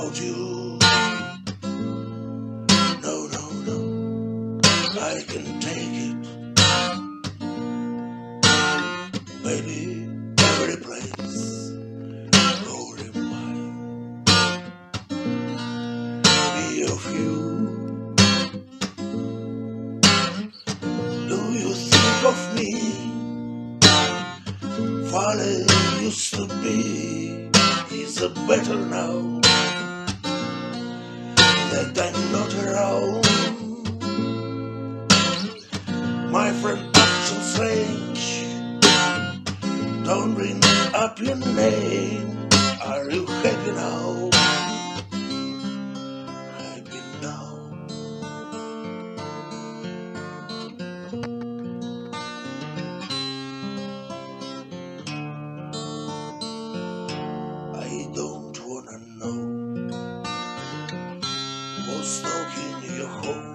without you. No, no, no, I can take it. Baby, every place, holding mine, be of you. Do you think of me? Folly used to be, is it better now that I'm not around? My friend acting strange, don't bring up your name. Are you happy now? Happy now. I don't wanna know what's talking in your home.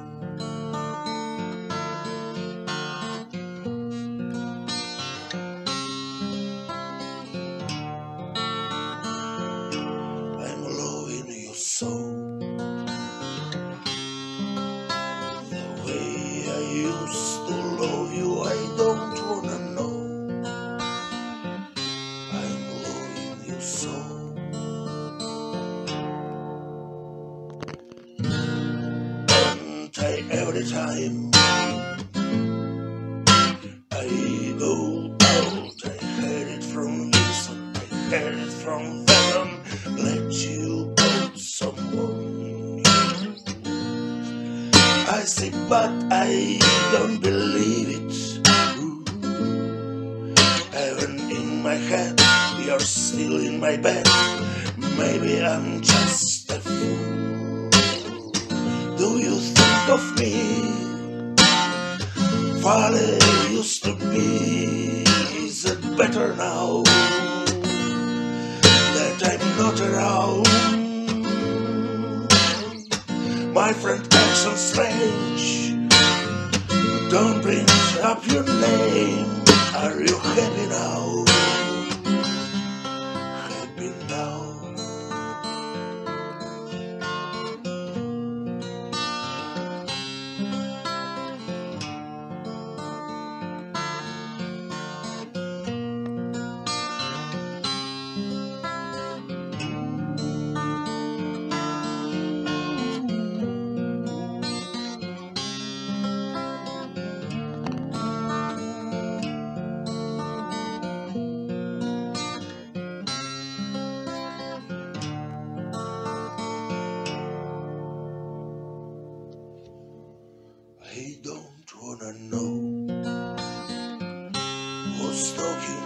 I'm loving you so, the way I used to love you. I don't wanna know. I'm loving you so. Every time I go out, I heard it from this, I heard it from them. Let you go to someone new. I say, but I don't believe it. Ooh. Even in my head, you're still in my bed. Maybe I'm just a fool. Do you think of me? Folly used to be, is it better now that I'm not around? My friend acts strange, don't bring up your name. Are you happy now? Happy now. I don't wanna know what's talking